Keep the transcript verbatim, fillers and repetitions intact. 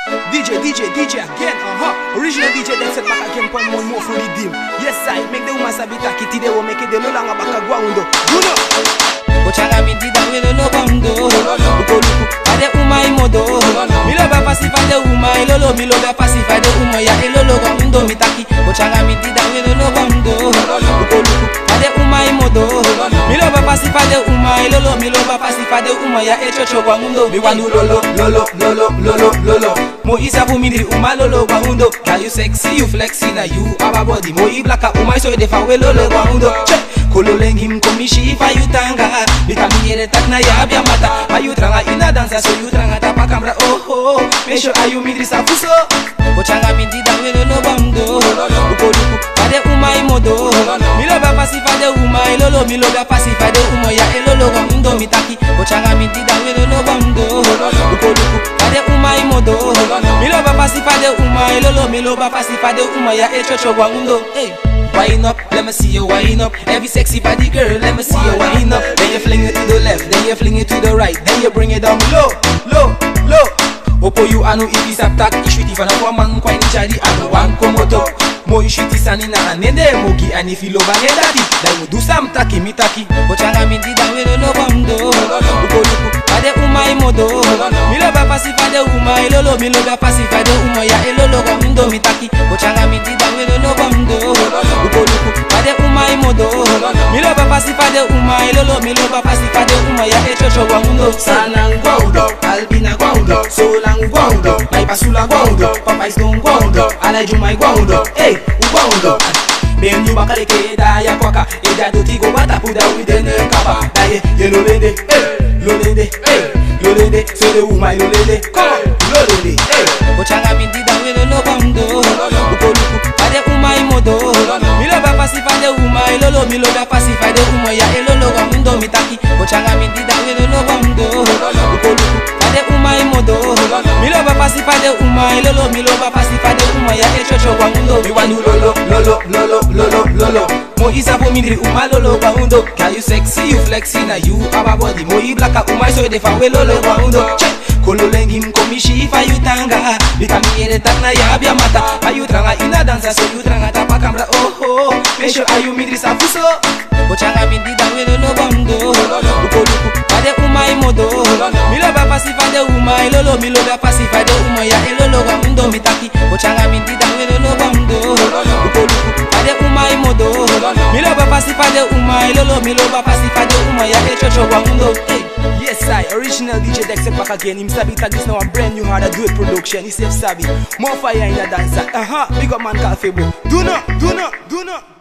D J, D J, D J again, uh-huh. Original D J Dexet back again, point one more for the dim. Yes, I make the woman sabi takiti, they will make it the no longer back a guando. You know. Ochanga mi dida we lolo bando ukoluku ade uma imodo milo ba pasi fade uma ilolo milo ba pasi fade uma ya ilolo gando mitaki ochanga mi dida we lolo bando ukoluku ade uma imodo milo ba pasi fade uma ilolo milo ba pasi fade uma ya echocho gando mi wandu lolo lolo lolo lolo lolo mo isabu mindri uma lolo gando girl you sexy you flexy na you our body mo i blaka uma so de fa we lolo gando kololengim komishi fa yutanga Bikamiyere tak na yabia mata Ayutranga ina dansa so yutranga tapa kamera oh oh Mesho ayu midri sa fuso Ochanga midida we lolo bando Ukoluku pade uma imodo Milo ba pasi fade uma ilolo Milo ba pasi fade uma ya ilolo gando mitaki Ochanga midida we lolo bando Ukoluku pade uma imodo Milo ba pasi fade uma ilolo Milo ba pasi fade uma ya echocho gando hey. Wind up, let me see you wind up. Every sexy body girl, let me see you wind up. Then you fling it to the left, then you fling it to the right, then you bring it down low, low, low. Opo you anu iti saptak ishuti fana kwa man kwa nichadi anu wan komoto. Mo ishuti sanina anende mogi ani filo bange dadi. Dai mu do sam taki mitaki. Ochanga mi dida we lolo bando. Uko luku ade uma imodo. Milo ba pasi fade uma ilolo milo ba pasi fade uma ya ilolo gando mitaki. Ochanga mi dida we lolo bando. Ukoluku ade uma imodo Milo ba pasi fade uma ilolo Milo ba pasi fade uma ya echocho gando Sanang guaudo, albina guaudo Solang guaudo, naipasula guaudo Papais don guaudo, alajumai guaudo Hey, u guaudo Benyu bakaleke da ya kwaka Eja dotigo bata puda widene kaba Daye, ye lolende, hey, lolende, hey, lolende Sede umai lolende, come on, lolende, hey Ochanga mindida we lolo gando Ukoluku ade uma imodo Milo ba pasi fade uma ilolo Milo ba pasi fade uma ya ilolo gando mitaki Ochanga mindida we lolo gando Ukoluku ade uma imodo Milo ba pasi fade uma ilolo Milo ba pasi fade uma ya echocho gando Mi wandu lolo, lolo, lolo, lolo, lolo Mo isabu mindri uma lolo gando Girl you sexy, you flexy na you our body Mo i blaka uma so de fa we lolo gando Kololengim komishi fa yutanga Bikamiyere tak na yabia mata Ayutranga ina dansa so yutranga tapa kamera oh oh Mesho ayu midri sa fuso Ochanga mindida we lolo bando Ukoluku ade uma imodo Milo ba pasi fade uma ilolo Milo ba pasi fade uma ya ilolo gando mitaki Ochanga mindida we lolo bando Ukoluku ade uma imodo Milo ba pasi fade uma ilolo Milo ba pasi fade uma ya echocho gando hey. Yes, I, original D J Dexet back again. Him sabi tag this now a brand new hard do it production. He safe sabi. More fire in the dancer. Uh-huh, big up man called Febo. Do not, do not, do not.